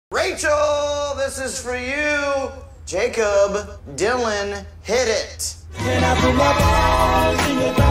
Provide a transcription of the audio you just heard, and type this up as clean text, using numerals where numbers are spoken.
Rachel, this is for you. Jacob, Dylan, hit it.